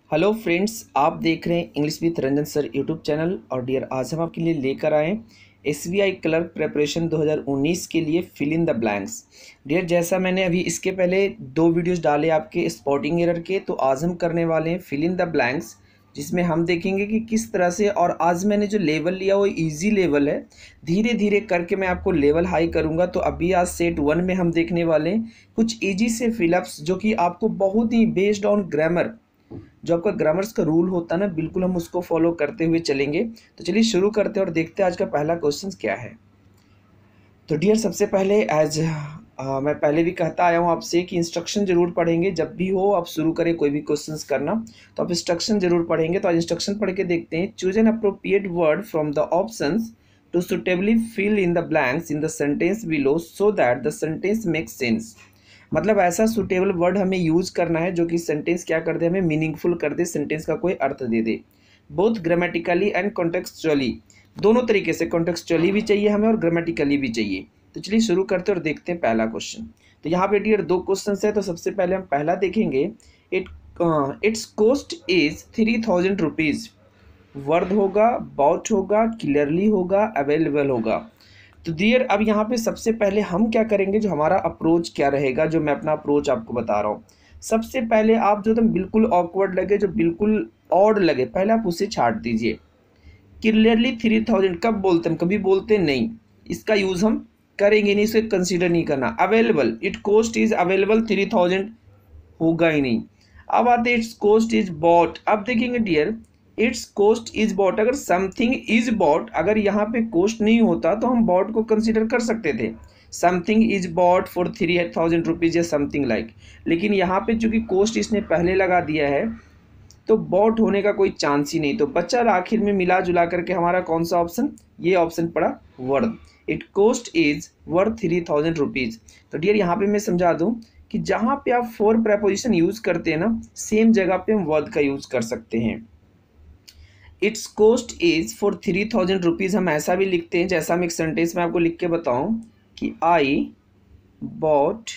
Hello friends, आप देख रहे हैं English with Ranjan sir YouTube channel. और डियर, आज हम आपके लिए लेकर आए एसबीआई क्लर्क प्रिपरेशन 2019 के लिए fill in the blanks. Dear, जैसा मैंने अभी इसके पहले 2 वीडियोस डाले आपके स्पॉटिंग एरर के, तो आज हम करने वाले हैं फिल इन द ब्लैंक्स, जिसमें हम देखेंगे कि किस तरह से। और आज मैंने जो लेवल लिया वो इजी लेवल है, धीरे धीरे करके मैं आपको लेवल हाई करूंगा। तो अभी आज सेट 1 में हम देखने वाले हैं कुछ इजी से फिलअप्स, जो कि आपको बहुत ही बेस्ड ऑन ग्रामर, जो आपका ग्रामर्स का रूल होता है ना, बिल्कुल हम उसको फॉलो करते हुए चलेंगे। तो चलिए शुरू करते हैं और देखते हैं आज का पहला क्वेश्चन क्या है। तो डियर, सबसे पहले मैं पहले भी कहता आया हूँ आपसे कि इंस्ट्रक्शन जरूर पढ़ेंगे। जब भी हो आप शुरू करें कोई भी क्वेश्चंस करना, तो आप इंस्ट्रक्शन जरूर पढ़ेंगे। तो आज इंस्ट्रक्शन पढ़ के देखते हैं। Choose an appropriate word from the options to suitably fill in the blanks in the sentence below so that the sentence makes sense. मतलब ऐसा सुटेबल वर्ड हमें यूज करना है जो कि सेंटेंस क्या कर दे, हमें मीनिंगफुल कर दे, सेंटेंस का कोई अर्थ दे दे, बोथ ग्रामेटिकली एंड कॉन्टेक्सचुअली। दोनों तरीके से, कॉन्टेक्सचुअली भी चाहिए हमें और ग्रामेटिकली भी चाहिए। तो चलिए शुरू करते हैं और देखते हैं पहला क्वेश्चन। तो यहाँ पे डियर 2 क्वेश्चन है। तो सबसे पहले हम पहला देखेंगे। It's cost is 3000 rupees. Word होगा, बाउट होगा, क्लियरली होगा, अवेलेबल होगा। तो डियर, अब यहाँ पे सबसे पहले हम क्या करेंगे, जो हमारा अप्रोच क्या रहेगा, जो मैं अपना अप्रोच आपको बता रहा हूँ। सबसे पहले आप जो एकदम बिल्कुल ऑकवर्ड लगे, जो बिल्कुल ऑड लगे, पहले आप उसे छाट दीजिए। क्लियरली 3000 कब बोलते हैं, कभी बोलते नहीं, इसका यूज हम करेंगे नहीं, इसे कंसीडर नहीं करना। Available, it cost is available 3000 होगा ही नहीं। अब आते इट्स कॉस्ट इज बॉट। अब देखेंगे dear, it's cost is bought, अगर समथिंग इज बॉट, अगर यहाँ पे कॉस्ट नहीं होता तो हम बॉट को कंसीडर कर सकते थे। Something is bought for 3000 rupees या समथिंग लाइक। लेकिन यहाँ पे चूंकि कॉस्ट इसने पहले लगा दिया है, तो बॉट होने का कोई चांस ही नहीं। तो बच्चा आखिर में मिला जुला करके हमारा कौन सा ऑप्शन, ये ऑप्शन पड़ा, worth. It cost is worth 3000 rupees. तो डियर, यहाँ पे मैं समझा दूं कि जहाँ पे आप फॉर प्रेपोजिशन यूज करते हैं ना, सेम जगह पे हम वर्थ का यूज कर सकते हैं। It's cost is for 3000 rupees हम ऐसा भी लिखते हैं, जैसा मैं एक सेंटेंस में आपको लिख के बताऊं कि I bought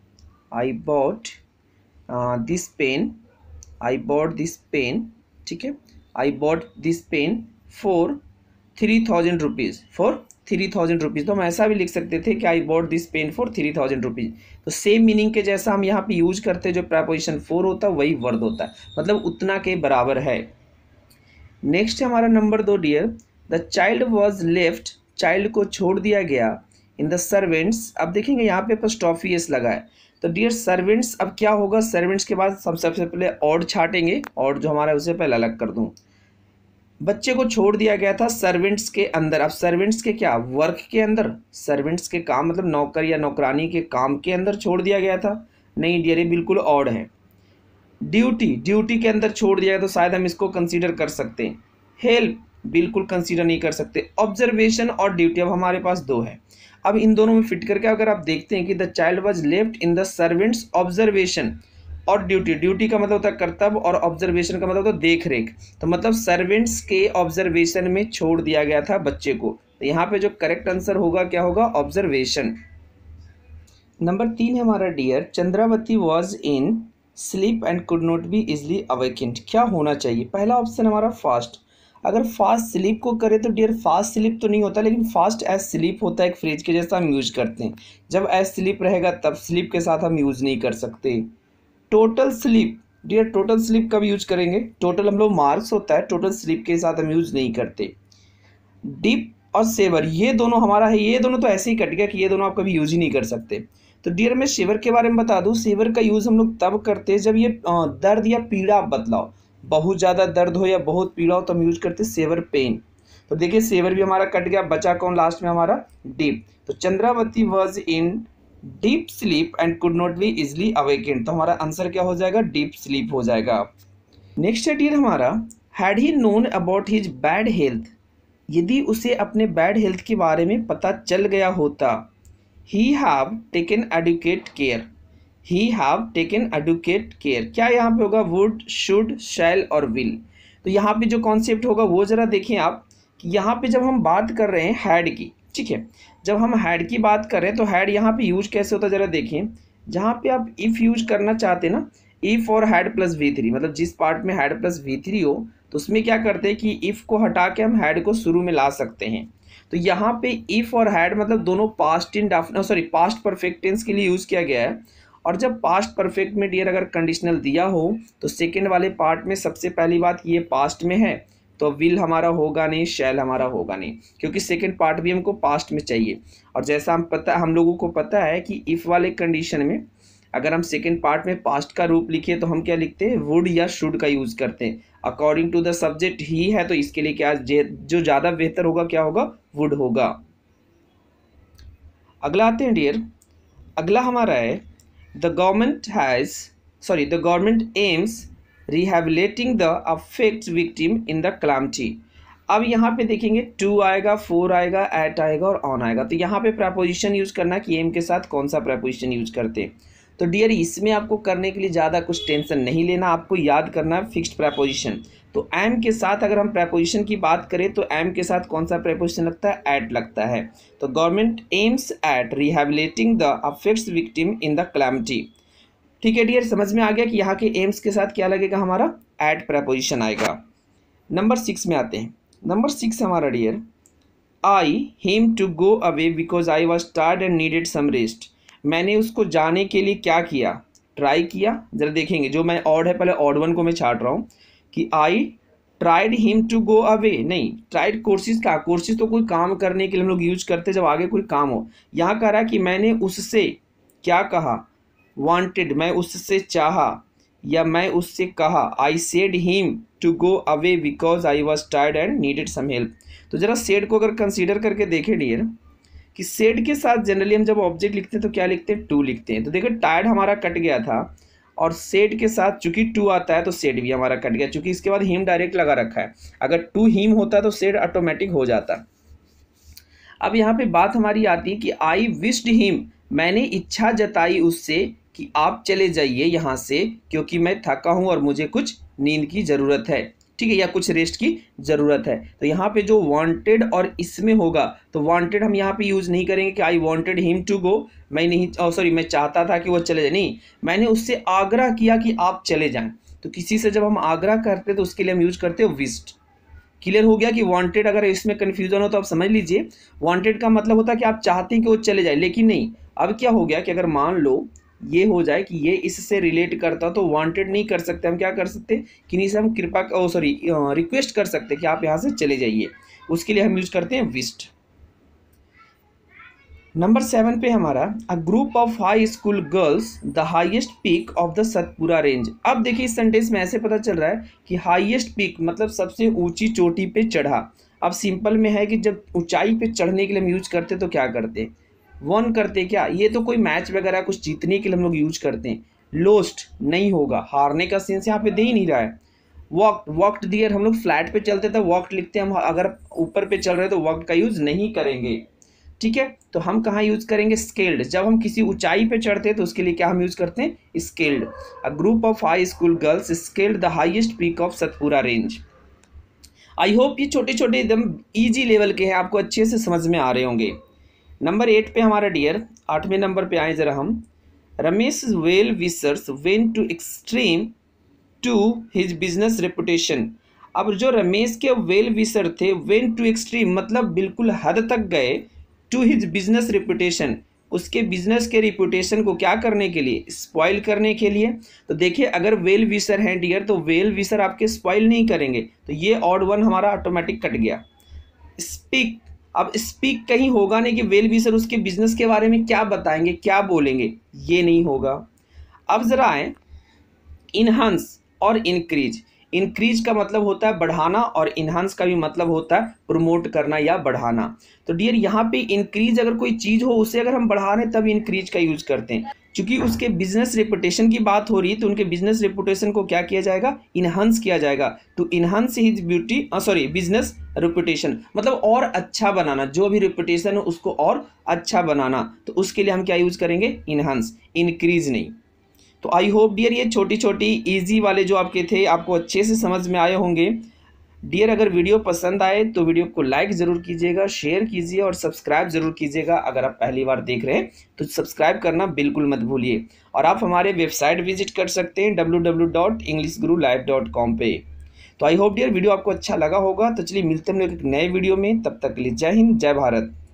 this pen, I bought this pen, ठीक है, I bought this pen for 3000 rupees, for 3000 rupees. तो हम ऐसा भी लिख सकते थे कि I bought this pen for 3000 rupees. तो सेम मीनिंग के जैसा हम यहाँ पे यूज करते हैं, जो प्रेपोजिशन फॉर होता है वही वर्थ होता है, मतलब उतना के बराबर है। नेक्स्ट है हमारा number 2 dear. The child was left, child को छोड़ दिया गया, इन द सर्वेंट्स। अब देखेंगे यहाँ पे एपोस्ट्रोफी एस लगा है। तो डियर सर्वेंट्स, अब क्या होगा, सर्वेंट्स के बाद सबसे पहले ऑड छाटेंगे, और जो हमारा उसे पहले अलग कर दूं। बच्चे को छोड़ दिया गया था सर्वेंट्स के अंदर। अब सर्वेंट्स के क्या, वर्क के अंदर, सर्वेंट्स के काम मतलब नौकर या नौकरानी के काम के अंदर छोड़ दिया गया था। नहीं डियर, ये बिल्कुल ऑड है। ड्यूटी के अंदर छोड़ दिया है, तो शायद हम इसको कंसीडर कर सकते हैं। हेल्प बिल्कुल कंसीडर नहीं कर सकते। ऑब्जर्वेशन और ड्यूटी, अब हमारे पास 2 है। अब इन दोनों में फिट करके अगर आप देखते हैं कि the child was left in the servants observation और ड्यूटी का मतलब होता है कर्तव्य, और ऑब्जर्वेशन का मतलब होता है देख रेख। तो मतलब सर्वेंट्स के ऑब्जर्वेशन में छोड़ दिया गया था बच्चे को। तो यहाँ पे जो करेक्ट आंसर होगा क्या होगा, ऑब्जर्वेशन। नंबर 3 है हमारा dear. Chandravati was in sleep and could not be easily awakened. क्या होना चाहिए, पहला ऑप्शन हमारा फास्ट। अगर फास्ट स्लीप को करें तो डियर फास्ट स्लीप तो नहीं होता, लेकिन फास्ट एज स्लीप होता है, एक फ्रेज के जैसा हम यूज करते हैं। जब एज स्लीप रहेगा तब स्लीप के साथ हम यूज नहीं कर सकते। Total sleep, dear total sleep कब यूज करेंगे, टोटल हम लोग मार्क्स होता है, टोटल स्लीप के साथ हम यूज नहीं करते। डीप और सेवर, ये दोनों हमारा है, ये दोनों तो ऐसे ही कट गया कि ये दोनों आप कभी यूज ही नहीं कर सकते। तो डियर मैं सेवर के बारे में बता दूं, सेवर का यूज हम लोग तब करते हैं जब ये दर्द या पीड़ा आप बतलाओ, बहुत ज़्यादा दर्द हो या बहुत पीड़ा हो, तो हम यूज करते सेवर पेन। तो देखिए सेवर भी हमारा कट गया, बचा कौन लास्ट में हमारा, डीप। तो Chandravati was in deep sleep and could not be easily awakened. तो हमारा आंसर क्या हो जाएगा, डीप स्लीप हो जाएगा। नेक्स्ट है डियर हमारा, had he known about his bad health. यदि उसे अपने बैड हेल्थ के बारे में पता चल गया होता। He have taken adequate care, he have taken adequate care. क्या यहाँ पे होगा, वुड, शुड, शैल और विल। तो यहाँ पे जो कॉन्सेप्ट होगा वो जरा देखें आप, कि यहाँ पे जब हम बात कर रहे हैं हैड की, ठीक है, जब हम हैड की बात कर रहे हैं तो हैड यहाँ पे यूज कैसे होता है जरा देखें। जहाँ पे आप इफ़ यूज करना चाहते हैं ना, इफ और हैड प्लस V3, मतलब जिस पार्ट में हैड प्लस V3 हो तो उसमें क्या करते हैं कि इफ को हटा के हम हैड को शुरू में ला सकते हैं। तो यहाँ पे इफ और हैड मतलब दोनों पास्ट परफेक्ट टेंस के लिए यूज किया गया है। और जब पास्ट परफेक्ट में डियर अगर कंडीशनल दिया हो तो सेकेंड वाले पार्ट में सबसे पहली बात ये पास्ट में है तो विल हमारा होगा नहीं, शैल हमारा होगा नहीं, क्योंकि सेकेंड पार्ट भी हमको पास्ट में चाहिए। और जैसा हम लोगों को पता है कि इफ वाले कंडीशन में अगर हम सेकेंड पार्ट में पास्ट का रूप लिखे तो हम क्या लिखते हैं, वुड या शुड का यूज करते हैं। अकॉर्डिंग टू द सब्जेक्ट ही है तो इसके लिए क्या जो ज़्यादा बेहतर होगा क्या होगा, वुड होगा। अगला आते हैं डियर, अगला हमारा है the government aims rehabilitating the affect victim in the calamity. अब यहाँ पे देखेंगे टू आएगा, फोर आएगा, एट आएगा और ऑन आएगा। तो यहाँ पे प्रपोजिशन यूज करना कि एम के साथ कौन सा प्रपोजिशन यूज करते हैं। तो डियर इसमें आपको करने के लिए ज़्यादा कुछ टेंशन नहीं लेना, आपको याद करना है फिक्स्ड प्रपोजिशन। तो एम के साथ अगर हम प्रपोजिशन की बात करें तो एम के साथ कौन सा प्रपोजिशन लगता है, एट लगता है। तो government aims at rehabilitating the affects victim in the calamity. ठीक है डियर, समझ में आ गया कि यहाँ के एम्स के साथ क्या लगेगा, हमारा एट प्रपोजिशन आएगा। नंबर 6 में आते हैं। नंबर 6 हमारा dear, I him to go away because I was tired and needed some rest. मैंने उसको जाने के लिए क्या किया, ट्राई किया। जरा देखेंगे जो मैं ऑड है पहले ऑड वन को मैं छाट रहा हूँ कि I tried him to go away, नहीं ट्राइड कोर्सेज का, कोर्सेज तो कोई काम करने के लिए हम लोग यूज करते जब आगे कोई काम हो। यहाँ कह रहा है कि मैंने उससे क्या कहा, वांटेड मैं उससे चाहा या मैं उससे कहा, I said him to go away because I was tired and needed some help. तो जरा सेड को अगर कंसीडर करके देखें डियर कि सेड के साथ जनरली हम जब ऑब्जेक्ट लिखते हैं तो क्या लिखते हैं, टू लिखते हैं। तो देखो टायर्ड हमारा कट गया था और सेड के साथ चूंकि टू आता है तो सेड भी हमारा कट गया, चूंकि इसके बाद हिम डायरेक्ट लगा रखा है। अगर टू हिम होता तो सेड ऑटोमेटिक हो जाता। अब यहाँ पे बात हमारी आती है कि आई विश्ड हिम, मैंने इच्छा जताई उससे कि आप चले जाइए यहाँ से क्योंकि मैं थका हूँ और मुझे कुछ नींद की ज़रूरत है, ठीक है, या कुछ रेस्ट की ज़रूरत है। तो यहाँ पे जो वांटेड और इसमें होगा तो वांटेड हम यहाँ पे यूज़ नहीं करेंगे कि I wanted him to go, मैं चाहता था कि वो चले जाए, नहीं, मैंने उससे आग्रह किया कि आप चले जाएं। तो किसी से जब हम आग्रह करते तो उसके लिए हम यूज करते हैं विश्ड। क्लियर हो गया कि वांटेड, अगर इसमें कन्फ्यूजन हो तो आप समझ लीजिए वांटेड का मतलब होता है कि आप चाहते हैं कि वो चले जाए, लेकिन नहीं। अब क्या हो गया कि अगर मान लो ये हो जाए कि ये इससे रिलेट करता तो वांटेड नहीं कर सकते, हम क्या कर सकते कि से हम रिक्वेस्ट कर सकते कि आप यहाँ से चले जाइए, उसके लिए हम यूज करते हैं विश्ड। नंबर 7 पे हमारा a group of high school girls the highest peak of the Satpura range. अब देखिए इस सेंटेंस में ऐसे पता चल रहा है कि हाईएस्ट पीक मतलब सबसे ऊंची चोटी पे चढ़ा। अब सिंपल में है कि जब ऊंचाई पे चढ़ने के लिए हम यूज करते तो क्या करते, वन करते क्या, ये तो कोई मैच वगैरह कुछ जीतने के लिए हम लोग यूज करते हैं। लोस्ट नहीं होगा, हारने का सेंस यहाँ पे दे ही नहीं रहा है। वॉक्ड डियर हम लोग फ्लैट पे चलते तो वॉक्ड लिखते हैं, हम अगर ऊपर पे चल रहे तो वॉक्ड का यूज नहीं करेंगे, ठीक है। तो हम कहाँ यूज करेंगे, स्केल्ड। जब हम किसी ऊंचाई पे चढ़ते हैं तो उसके लिए क्या हम यूज करते हैं, scaled. A group of high school girls scaled the highest peak of Satpura range. I hope ये छोटे छोटे एकदम इजी लेवल के हैं, आपको अच्छे से समझ में आ रहे होंगे। नंबर 8 पे हमारा डियर, 8वें नंबर पे आए जरा हम। Ramesh well wishers went to extreme to his business reputation. अब जो रमेश के वेल विशर थे, वेंट टू एक्सट्रीम मतलब बिल्कुल हद तक गए, टू हिज बिजनेस रेपुटेशन उसके बिजनेस के रिपुटेशन को क्या करने के लिए, स्पॉइल करने के लिए। तो देखिए अगर वेल विशर हैं डियर तो वेल विशर आपके स्पॉइल नहीं करेंगे, तो ये ऑड वन हमारा ऑटोमेटिक कट गया। स्पीक, अब स्पीक कहीं होगा नहीं कि वेल विशर उसके बिजनेस के बारे में क्या बताएंगे, क्या बोलेंगे, ये नहीं होगा। अब जरा आए इनहांस और इंक्रीज। इंक्रीज का मतलब होता है बढ़ाना और इनहांस का भी मतलब होता है प्रमोट करना या बढ़ाना। तो डियर यहाँ पे इंक्रीज अगर कोई चीज़ हो उसे अगर हम बढ़ा रहे हैं तब इंक्रीज का यूज करते हैं। क्योंकि उसके बिजनेस रेपुटेशन की बात हो रही है तो उनके बिजनेस रेपुटेशन को क्या किया जाएगा, इनहांस किया जाएगा। To enhance his business reputation मतलब और अच्छा बनाना, जो भी रेपुटेशन है उसको और अच्छा बनाना। तो उसके लिए हम क्या यूज करेंगे, इनहांस, इंक्रीज नहीं। तो आई होप डियर ये छोटी छोटी इजी वाले जो आपके थे आपको अच्छे से समझ में आए होंगे। डियर, अगर वीडियो पसंद आए तो वीडियो को लाइक ज़रूर कीजिएगा, शेयर कीजिए और सब्सक्राइब ज़रूर कीजिएगा। अगर आप पहली बार देख रहे हैं तो सब्सक्राइब करना बिल्कुल मत भूलिए। और आप हमारे वेबसाइट विजिट कर सकते हैं www.englishgurullive.com पे। तो आई होप डियर वीडियो आपको अच्छा लगा होगा। तो चलिए मिलते हैं हम लोग एक नए वीडियो में, तब तक के लिए जय हिंद, जय भारत।